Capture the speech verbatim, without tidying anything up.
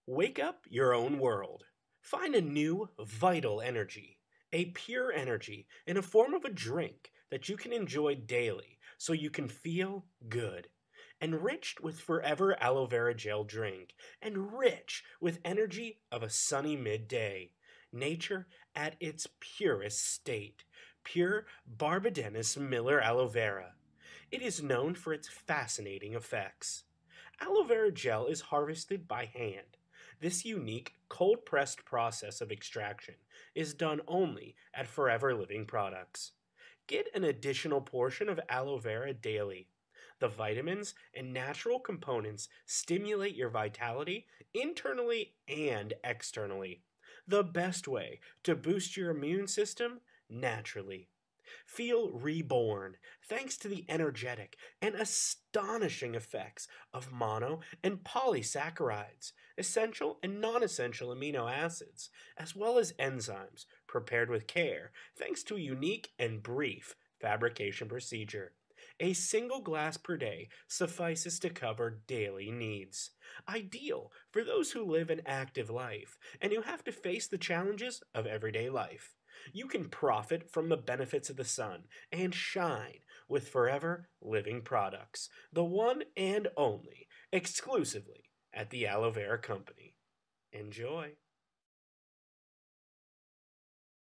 Wake up your own world. Find a new, vital energy, a pure energy in a form of a drink that you can enjoy daily so you can feel good. Enriched with forever aloe vera gel drink, and rich with energy of a sunny midday. Nature at its purest state. Pure Barbadennis Miller aloe vera. It is known for its fascinating effects. Aloe vera gel is harvested by hand. This unique cold pressed process of extraction is done only at Forever Living Products. Get an additional portion of aloe vera daily. The vitamins and natural components stimulate your vitality internally and externally. The best way to boost your immune system naturally. Feel reborn thanks to the energetic and astonishing effects of mono and polysaccharides, essential and non essential amino acids, as well as enzymes, prepared with care thanks to a unique and brief fabrication procedure. A single glass per day suffices to cover daily needs. Ideal for those who live an active life and who have to face the challenges of everyday life. You can profit from the benefits of the sun and shine with Forever Living Products, the one and only, exclusively at the Aloe Vera Company. Enjoy.